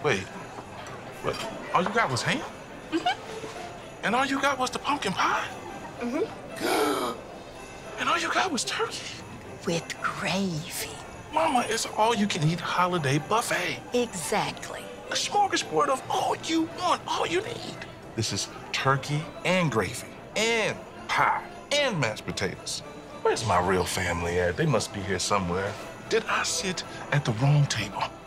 Wait, what? All you got was ham? Mm-hmm. And all you got was the pumpkin pie? Mm-hmm. And all you got was turkey? With gravy. Mama, it's all-you-can-eat holiday buffet. Exactly. A smorgasbord of all you want, all you need. This is turkey and gravy and pie and mashed potatoes. Where's my real family at? They must be here somewhere. Did I sit at the wrong table?